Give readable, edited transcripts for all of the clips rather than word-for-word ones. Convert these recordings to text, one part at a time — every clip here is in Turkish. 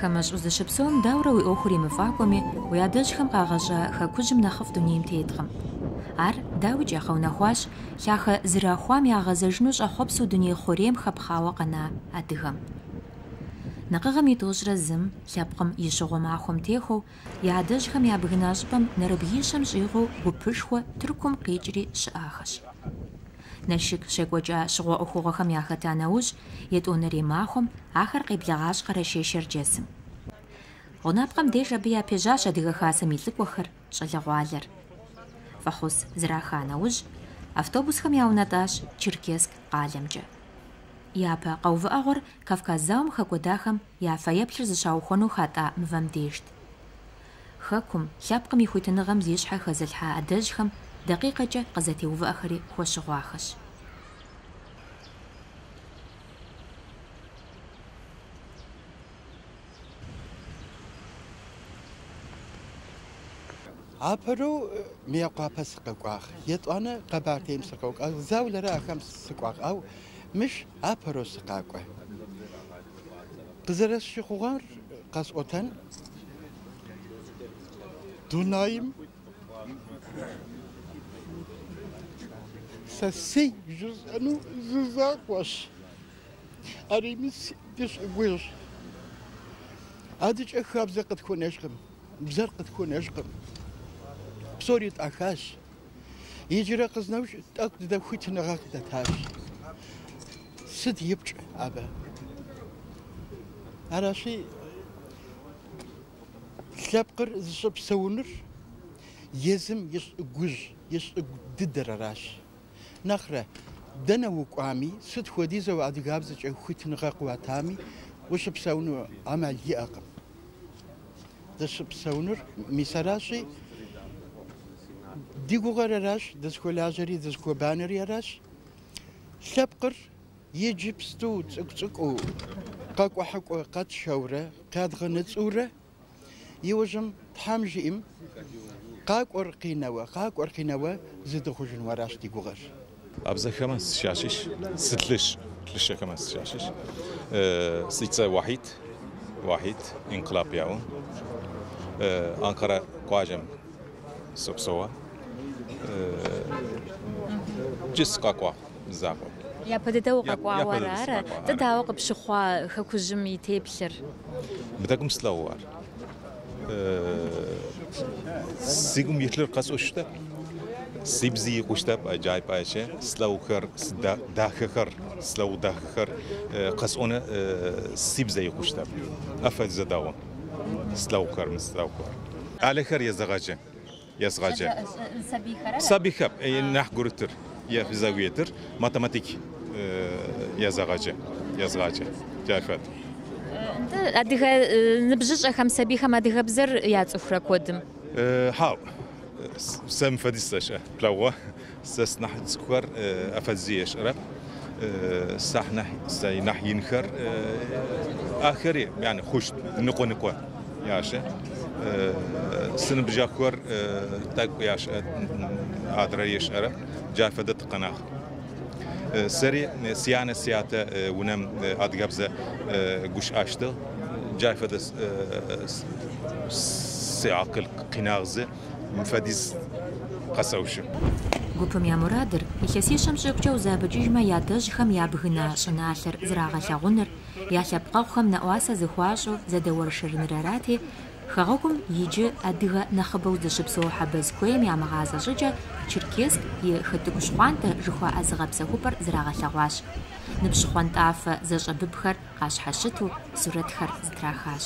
Хамэш узэшыпсэум даурэ уи ӏуэхур имыфӏакӏуэми, уи адэжьхэм къагъэщӏа хэкужьым нэхъыфӏ дунейм теткъым. Ар дауикӏ ягъэунэхуащ лъахъэ зырахуам ягъэзэжыну щӏэхъуэпсу дуней хъурейм хэпхъауэ къэна адыгэм. Накъыгъэм и тӏощӏрэ зым, лъэпкъым и щыгъуэ махуэм техуэу, и адэжьхэм я бгына щӏыпӏэм нэрыбгъищэм щӏигъуэу гупышхуэ Тыркум къикӏри щыӏахэщ. Налшык щекӏуэкӏа щыгъуэ ӏуэхугъуэхэм яхэта нэужь, етӏуанэрей махуэм ахэр къеблэгъащхъэрэ шэшэр джесым. Гъунапкъэм деж абы япежьащ адыгэ хасэм и лӏыкӏуэхэр, щӏалэгъуалэр. Фӏэхъус зраха нэужь, автобусхэм яунэтӏащ Черкесск къалэмкӏэ. Япэ къэувыӏэгъуэр Кавказ зауэм хэкӏуэдахэм я фэеплъыр зыщаухуэну хатӏа мывэм дежт. Хэкум, лъэпкъым и хуитыныгъэм зищхьэ хэзылъхьа адэжьхэм дакъикъэкӏэ къызэтеувыӏэхэри хуэщыгъуахэщ. Апэру мыекъуапэ сыкъэкӏуагъ, етӏуанэ къэбартейм сыкъэкӏуагъ, заулэрэ ахэм сыкӏуагъ, ау мыщ апэру сыкъакӏуэ. Къызэрысщыхъугъэр къэсӏуэтэн Дунаим сэй жысӏэну зызакъуэщ. Арими дыщӏыгужь. Адыкӏэ хабзэ къытхуэнэжкъым, бзэр къытхуэнэжкъым. Псори тӏахащ. Иджырэ къызнэущ тӏэкӏу дыдэхуитыныгъэ къыдэтащ. Сыт ипкӏ абы? Аращи лъэпкъыр зыщӏэпсэуныр езым ищӏыгужь, ищӏыгу дыдэр аращ. Нэхърэ дэнэ укӏуами, сыт хуэдизэу адыгабзэкӏэ хуитыныгъэ къыуатами, ущыпсэуну ӏэмал иӏэкъым. Дыщыпсэуныр мис аращи, ди гугъэр аращ, дызыхуэлажьэри дызыхуэбанэри аращ. Лъэпкъыр иджыпсту цӏыкӏу къэкӏухьыкӏуэ къэтшэурэ, къядгъэныцӏыурэ, иужьым Тхьэм жиӏэм къакӏуэр къинэуэ зыдыхъужыну аращ ди гугъэр. Абзэхэмэ сыщащищ, сылъыщ, лъыщэхэмэ сыщащищ. Сыцӏэ Вахид инкылаб яӏу. Анкара къуажэм сыпсэуэ. Джыс къэкӏуагъ закъуэ. Япэ дэдэу къэкӏуауэ ара? Дэ дауэ къыпщыхъуа хэкужьым и теплъыр? Быдэкӏум слъэгъуу ар. Си гум илъыр къэсӏущтэ. Си бзи икъущтэп аджай пӏащэ. Слъэгъухэр, слъэгъу дахэхэр къэсӏонэ си бзэ икъущтэп. Афэдизэ дауэ. Слъэгъухэр, мыслъэгъухэр. Ӏалэхэр езэгъэджэ. Сабийхэр нахь гурытыр, ефизагуетыр, математик езэгъэджэ. Джафэт. Адыгэ ныбжьыщӏэхэм, сабийхэм адыгэбзэр яцӏыхурэ куэдым? Хьау. Сэ мыфэдиз сэщӏэ. Плъэгъуэ. Сэ нахь цӏыкӏухэр афэдизи ешӏэрэп. Сэ нахь инхэр ахэри яны хъущт ныкъуэ ящэ. Сыныбжьэхэр тӏэкӏу ящӏэ адрэ ешӏэрэп. Джафэдэ тыкъэнагъ. Сэри сянэ сятэ унэм адыгэбзэ гушӏащтыгъ. Джафэдэ сиакъыл къинагъзы мыфэдиз къэсэущы. Гупым я мурадыр илъэсищэм щӏигъукӏэ узабэкӏыжмэ ядэжьхэм я бгына щӏыналъэр зрагъэлъэгъуныр, я лъэпкъэгъухэм нэӏуасэ зыхуащӏу зэдэуэршэрыныр арати, хэгъуэгум иджы адыгэ нэхъыбэу зыщыпсэу хьэбэз куейм я мыгъазэ щӏыкӏэ Черкесск и хытӏыгущхъуантэ жыхуаӏэ зыгъэпсэхупӏэр зрагъэлъэгъуащ. Ныбжьыхъуантӏафэ зэщӏэбыбхэр къащхьэщыту сурэтхэр зытрахащ.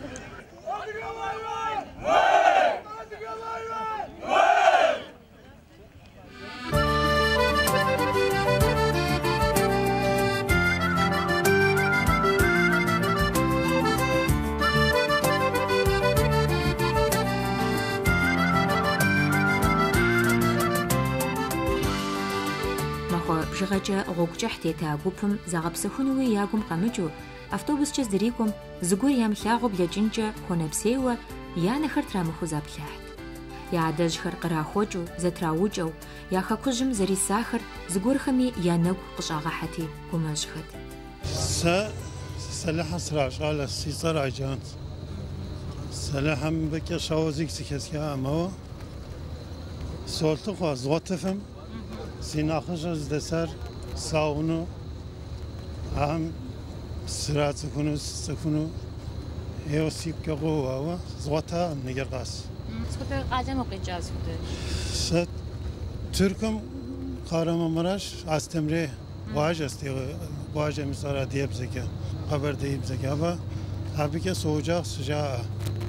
Бжыгъэкӏэ гъуэгукӏэ хьтета гупым загъэпсэхунууи ягум къэмыкӏыу, автобускӏэ зырикӏуэм зыгуэр ямылъагъуу блэкӏынкӏэ хуэнэпсейуэ я нэхэр трамыхыу заплъахьт. Я адэжьхэр кърахуэкӏыу, зэтраукӏэу, я хэкужьым зэрисахэр зыгуэрхэми я нэгу къыщӏагъэхьэти гумэжьхэт. Сэ سلاح سراج على السيطر عجان سلاح هم بك شوازيك سكسكا أما سولتو خواز غطفم سيناخش از دسر ساونو هم سرات سكونو هيوسيك قوة زغطا نجرقاس سكوتر قاعدة مقيجاز كده ست تركم Kahramanmaraş Astemre Bağış Bağış emisara diyep zeka haber deyip zeka ama tabii ki soğuyacak sıcağı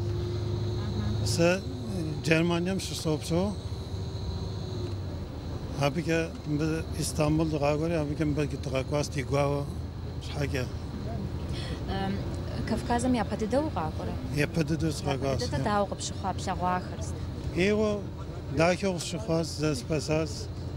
se Cermanyam şu soğupso tabii ki İstanbul'da gagori tabii ki belki tıkakwas tigua şahke Kafkazım yapıdı da uğraşıyor. yapıdı da tıkakwas Yapıdı da daha uğrap şu hapsa uğraşırız. Evo daha çok şu khas zespasas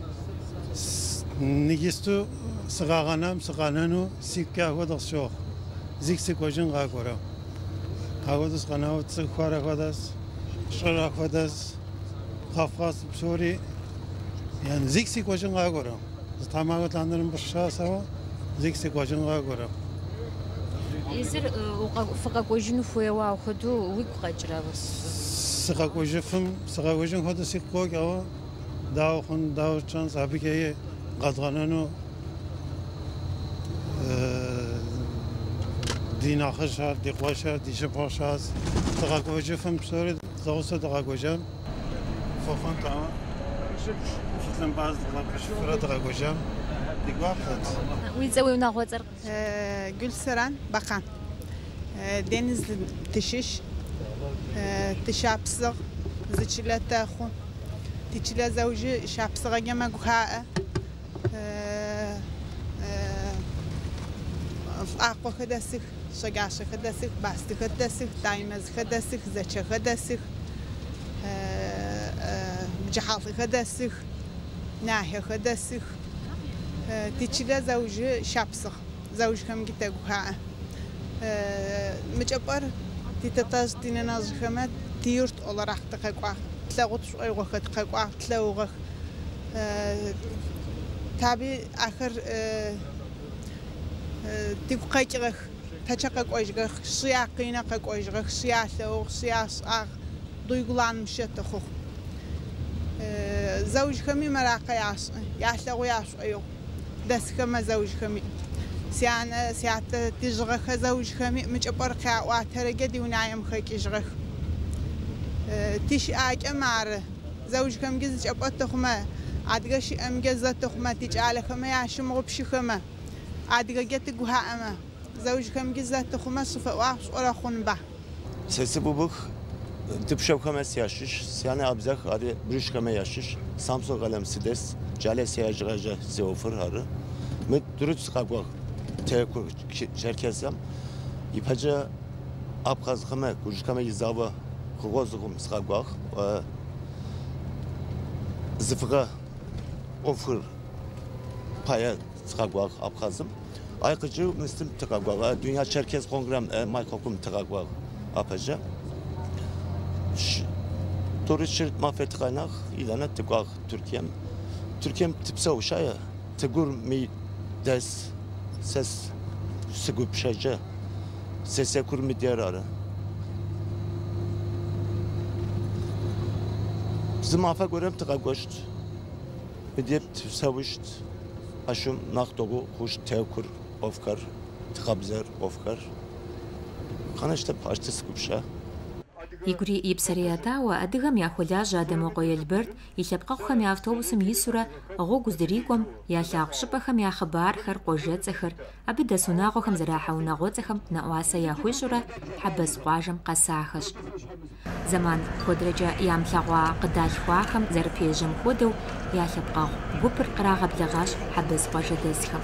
Nigistu sığağanam sığananu sikka hodas şox ziksik hojun gagora hagodas qanavt sıxara hodas şara hodas Kafkas psori yani ziksik hojun gagora tamagatlandırın başşasa ziksik hojun gagora İzir fakat hojunu fuewa xudu uqajravs sığa hojun hodas sikko gawa dağın dağçan sabikeyi qadğananu dinaxşar diqvaşar dişpaşaz taqaqojum sonra dağsa taqaqojam fofan tamam fitlen bazı taqaqşura taqaqojam diqvaqat Uyzawi nağotsar Gülseren Bakan Denizli Tişiş Tişapsıq Zıçilata xun Tişila zawji şapsığa gema guha Aqua xedasik, şagaşı xedasik, bastı xedasik, daimaz xedasik, zeçe xedasik, bıcahalı xedasik, nahiye xedasik. Tişila zawji şapsıq, zawji hem gite guha. Mıçapar titataz dinenaz xemet tiyurt olarak da qaqaq. Tlağut ayğaq qaqaq tlağaq. Tabi axır تقايجغ تاچاقا قويجغ سياقينا قويجغ سياسو سياس دويغلانمشت خو زوج خمي مراقا ياسو ياسو ايو دس خما زوج خمي سيات تجغ زوج خمي مجبر قا واترجدي ونايم خيجغ تيش اج امار زوج خم جز جبت خما ادغش ام جزت خما تيج على خما ياشم غبش خما Adiga getti guha ama zawj kam gizat khuma sufa wa ora khun ba Sesi bubuk tıpşav kames yaşış yani abzak adi brüş kame yaşış Samsun kalem sides cale seyajgaja zeofur harı mit durut skabaq tekur Çerkezam ipaca abqaz kame kuj kame izava khogozgum skabaq zıfıga ofur paya skabaq abqazım Aykıcı Müslüm tıkagvağa, Dünya Çerkez Kongrem Maykokum tıkagvağa apaca. Turist mafet kaynak ilana tıkag Türkiye'm. Türkiye'm tipsa uşaya tıgur mi des ses sıgup şeyce sese kur mi diğer ara. Bizim afa görem tıkagvaşt. Midiyep savuşt. Aşum naktogu kuş tevkur ofkar tıkabzer ofkar. Kana işte paştı sıkıpşa. Игури ипсарията ва адыгам яхулажа Адамоко Елберт илъэпкъэгъухэм я автобусым исурэ гъуэгу здрикӏуэм я лъагъу щӏыпӏэхэм я хъыбархэр, къуажэцӏэхэр, абы дэс унагъуэхэм зэрахьэ унагъуэцӏэхэм нэӏуасэ яхуищӏурэ Хьэбэс къуажэм къэсахэщ. Зэман куэдрэкӏэ ямылъэгъуа къыдалъхуахэм зэрыпежьэм хуэдэу я лъэпкъэгъу гупыр кърагъэблэгъащ Хьэбэс къуажэдэсхэм.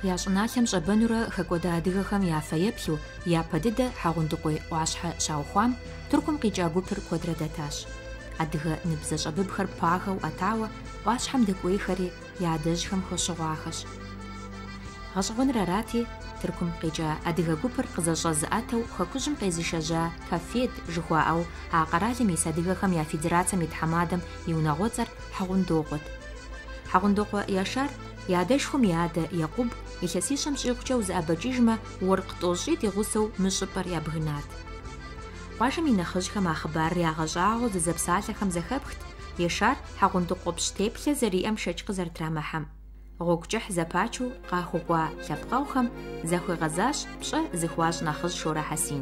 Я щӏыналъэм щӏэбэнурэ хэкӏуэдэ адыгэхэм я фэеплъу, япэ дыдэ хьэгъундыкъуей ӏуащхьэ щаухуам Тыркум къикӏа гупыр куэдрэ дэтащ. Адыгэ ныбзэ щӏэбыбхэр пагэу ӏэтауэ, ӏуащхьэм дэкӏуейхэри я адэжьхэм хуэщыгъуахэщ. Гъэщӏэгъуэныр арати, Тыркум къикӏа адыгэ гупыр къызэщӏэзыӏэтэу хэкужьым къезышэжьа «Кафед» жыхуаӏэу а къэралым ис адыгэхэм я федерацием и тхьэмадэм и унагъуэцӏэр Хьэгъундокъуэт. Хьэгъундокъуэ Яшар и адэшхуэм и адэ Екъуб илъэсищэм щӏигъукӏэ узыӏэбэкӏыжмэ, уэркъ тӏощӏи ди гъусэу мы щӏыпӏэр ябгынат. Къуажэм и нэхъыжьхэм а хъыбарыр ягъэщӏагъуэу зызэпсалъэхэм зэхэпхт Яшар Хьэгъундокъуэ пщтеплъэ зэриӏэм шэч къызэрытрамыхьэм. Гъуэгу кӏыхь зэпачу къахуэкӏуа лъэпкъэгъухэм зэхуегъэзащ пщӏэ зыхуащӏ нэхъыжь Шорэ Хьэсин.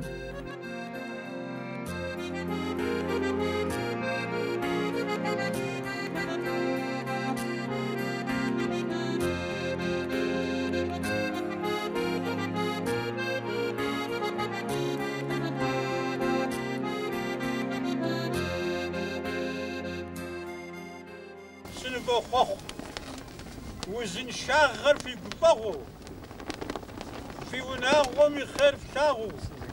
وزنشاغر في قبغو في وناغو مخير في شاغو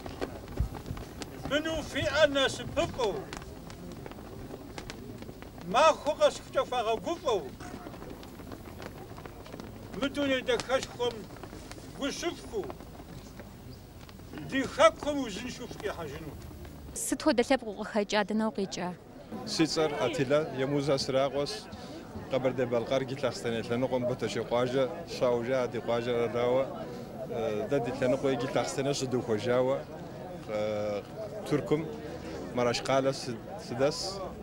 منو في أنا سبقو ما خوغا سكتو فاغا قبو مدوني دكاشكم وشفكو دي خاكم وزنشوفكي حاجنو Сыт хуэдэ лъэпкъ къыхэкӏа, дэнэ укъикӏа? Си цӏэр Атилэ, Емузэ Сракъуэс, Къэбэрдей-Балкъэр гилъахъстэней лъэныкъуэм бытащи къуажэ, щаужа ди къуажэрауэ, дэ ди лъэныкъуэ гилъахъстэнэ щыдухуэжауэ, Туркум Мэращ къалэ сыдэс,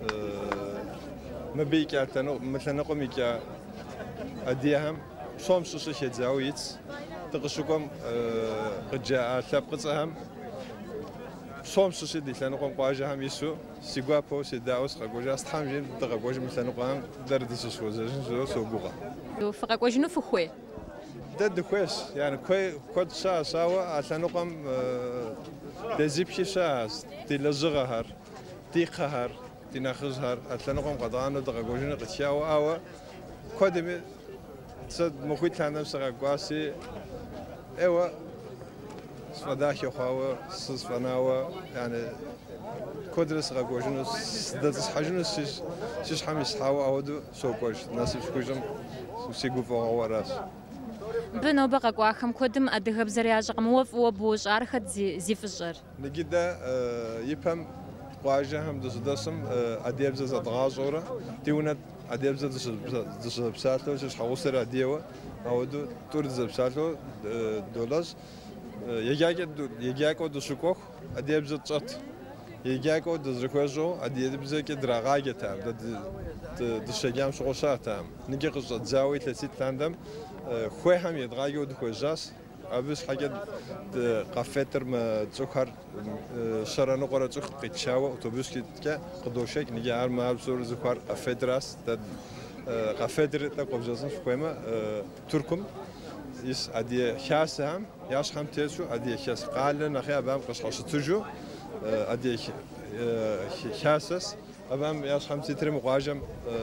мыбы икӏа мы лъэныкъуэм икӏа ӏэдиехэм псом щыщӏи хедзауэ итс, дыкъыщыкӏуэм къыджаӏа лъэпкъыцӏэхэм псом щыщӏи ди лъэныкъуэм къуажэхэм ису си гуапэу седаӏуэу сыкъэкӏуэжа, стхьэм жин дыкъэкӏуэжым мы лъэныкъуэхэм дэр дызыщыхуэзэжын щӏыуэ согугъэ. Фыкъэкӏуэжыну фыхуей? Дэ дыхуейщ, куэд щыӏэщ, ауэ а лъэныкъуэм дезиплъи щыӏэщ, ди лэжьыгъэхэр, ди кхъэхэр, ди нэхъыжьхэр а лъэныкъуэм къэдгъанэу дыкъэкӏуэжыну къытхауэ, ауэ куэдми сэ махуит лъанэм сыкъэкӏуаси, еуэ сфӏэдахи хъуауэ, сысфӏэнауэ, куэдрэ сыкъэкӏуэжыну, сыдэцӏысхьэжыну си щхьэм ислъхьауэ ауэду сокӏуэж, насып схуищӏым си гуфӏэгъуэ аращ. Мыбы нобэ къэкӏуахэм куэдым адыгэбзэр ящӏэкъым, уэ фӏыуэ быущӏар хэт зи фӏыщӏэр? Ныгui дэ и пэм къуажэхэм дыщыдэсым ӏэдебзэ зэдгъащӏэурэ, ди унэ ӏэдебзэ дыщызэпсалъэу, си щхьэгъусэр адейуэ, ауэду тӏур дызэпсалъэу долэщӏ. Егъякӏуэ дыщыкӏуэху ӏэдебзэ тщӏэт. Егъякӏуэ дызэрыхуещӏэу ӏэдебзэкӏэ драгъаджэтэкъым, дыщеджам щыгъуэ щыӏэтэкъым. Ныгui къыщӏэдзауэ илъэсит лъандэм хуейхэм едгъаджэу дыхуежьащ. Абы щхьэкӏэ къафетыр цӏыхухэр щэрэныкъуэрэ цӏыху къитчауэ автобускэ къыдощэкӏ. Ныгui ар псори зыхуар къафедращ. Къафедрыр тӏэ къобжэзын схуеймэ, Туркум ис адие хасэхэм ящхьэм тесу адие хас къалэ нэхъей абыхэм къыщхьэщытыжу адие хасэс абыхэм ящхьэм тетри мы къуажэм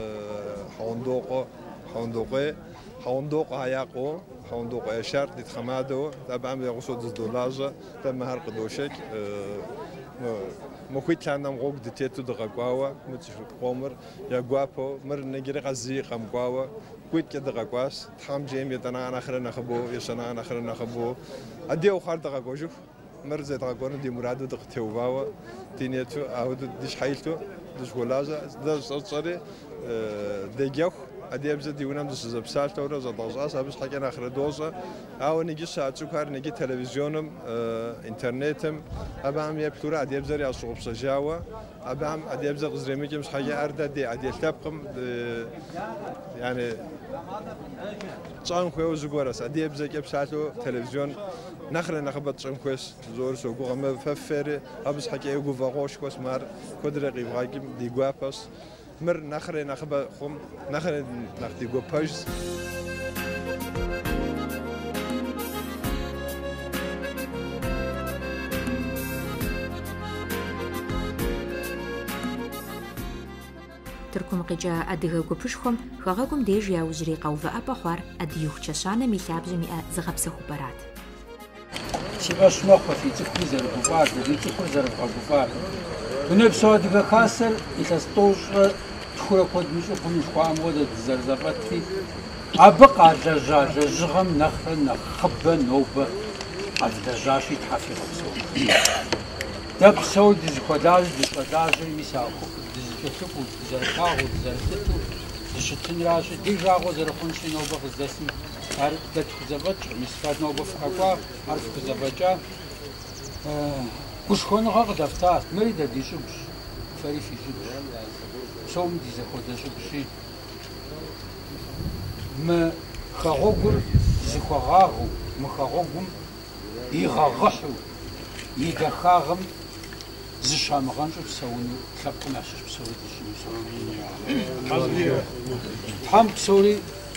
Хьэгъундокъуэ Якъуэ, Хьэгъундокъуэ Яшар ди тхьэмадэу абыхэм ягъусэу дыздолажьэ, дэ мыхьэр къыдощэкӏ. Махуит лъанэм гъуэгу дытету дыкъэкӏуауэ, мы къомыр ягуапэу, мыр ныгуи къэзыи къэмыкӏуауэ, гуиткӏэ дыкъэкӏуащ. Тхьэм жейм етӏэнаӏэ нэхърэ нэхъыбэу, ещэнаӏэ нэхърэ нэхъыбэу, адие ухъуар дыкъэкӏуэжыху, мыр зедгъэкӏуэну ди мураду дыкъытеувауэ, ди нету ауэду ди щхьэ илъу дыщыхуолажьэ, дэ щӏэри дегъэху. Ӏэдебзэ ди унэм дыщызэпсалъэурэ зэдгъэщӏащ, абы щхьэкӏэ нэхърэ дощӏэ. Ауэ ныгуи щыӏэ цӏыкӏухэр ныгуи телевизионым, интернетым абыхэм еплъурэ ӏэдебзэр ящӏыгъупщэжауэ, абыхэм ӏэдебзэ къызэремыкӏым щхьэкӏэ ар дэ ди ӏэдиэ лъэпкъым тщӏэн хуейуэ зыгуэрщ. Ӏэдебзэкӏэ псалъэу телевизион нэхърэ нэхъыбэ тщӏэн хуейщ, зыуэр согугъэ. Фэ фери абы щхьэкӏэ егуфӏэгъуэшхуэс, ар куэдрэ къивгъакӏым ди гуапэщ. Мыр нэхърэ нэхъыбэ хъум, нэхърэ нэхъ ди гуапэжщ. Тыркум къикӏа адыгэ гупышхуэм хэгъэгум деж яужьрей къэувыӏэпӏэ хъуар ӏэдииху чэщанэм и лъабжьэм иӏэ зыгъэпсэхупӏэрат. Си фӏэщ мэхъуэ фи цӏыхуми зэрыгуфӏар, ди цӏыхур зэрывгъэгуфӏар. Дунейпсо адыгэ хасэр илъэс тӏощӏрэ тхурэ куэд мыщӏыхъум жыхуаӏэм хуэдэ дызэрызэфӏэтри, абы къалэжьа лэжьыгъэм нэхърэ нэхъ хъыбэ нобэ къэзлэжьащи Тхьэ фигъэпсэу. Дэ псэуи дызыхуэлажьи дыщӏэлажьэри мис дызыкӏэлъыкӏуу, дызэрытагъуу, дызэрытыту дыщытынращи, ди жагъуэ зэрыхъунщи нобэ къыздэсым ар дэ тхузэфӏэкӏ, мис нобэ фыкъэкӏуа, ар фхузэфӏэкӏа. Гушхуэныгъэ къыдэфтащ, мэри дэ ди щӏыгущ, фэри фи щӏыгущ, псоми ди зэхуэдэ щӏыгущи. Мы хэгъуэгур зыхуэгъагъыу, мы хэгъуэгум игъэгъыхьу и дахагъым зыщамыгъэнщӏу псэуну лъэпкъым ящыщ псори дыщымысэу. Тхьэм псори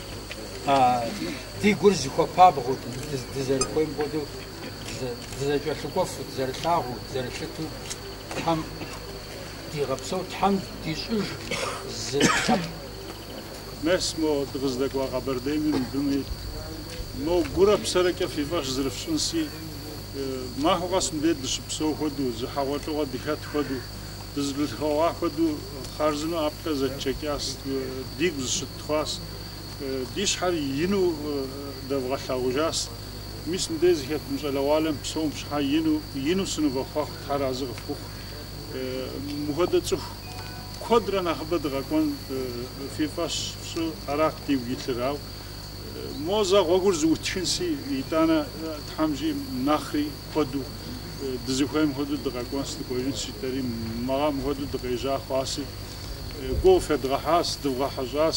ди гур зыхуэпабгъу, дызэрыхуейм хуэдэу дызэкӏэлъыкӏуэфу, дызэрылъагъуу, дызэрылъыту Тхьэм дигъэпсэу, Тхьэм дищӏыж зы лъэпкъ. Мес мо дыкъыздэкӏуа Къэбэрдейм дуней мо гурэ псэрыкӏэ фи фӏэщ зэрыфщӏынси махуэ къэс мыбдеж дыщыпсэу хуэдэу, зы хьэгъуэлӏыгъуэ дыхэт хуэдэу, дызэрылъэгъуа хуэдэу хъарзынэу ӏэплӏэ зэчэкӏащ, дигу зыщыттхъуащ, ди щхьэр ину дэвгъэлъэгъужащ. Мис мыбдеж зыхэт мы щӏалэгъуалэм псом щхьэ ину сынывэхъуэхъу, Тхьэ разы къыфхухъу. Мыхуэдэ цӏыху куэдрэ нэхъыбэ дыкъэкӏуэн фи фӏэщ фщӏу арат дигу илъырауэ. Мо зэ гъуэгур зыутхынси, итӏанэ Тхьэм жиӏэм нэхъри хуэдэу дызыхуейм хуэдэу дыкъэкӏуэн сыкӏуэжын щитӏэри, мыгъэм хуэдэу дыкъежьа хъуаси, гугъу федгъэхьащ, дывгъэхьэщӏащ.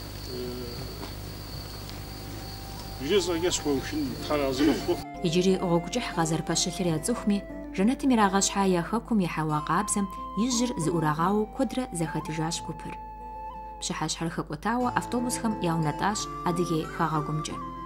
Жысӏэкӏэ схуэушын Тхьэ разы къыфхухъу. Иджыри гъуэгукӏыхь къазэрыпэщылъыр яцӏыхуми, жэнэтым ирагъэщхьа я хэкум ехьэуа къабзэм ижьыр зыӏурагъауэу куэдрэ зэхэтыжащ гупыр. Пщыхьэщхьэр хэкӏуэтауэ автобусхэм яунэтӏащ Адыгей хэгъэгумкӏэ.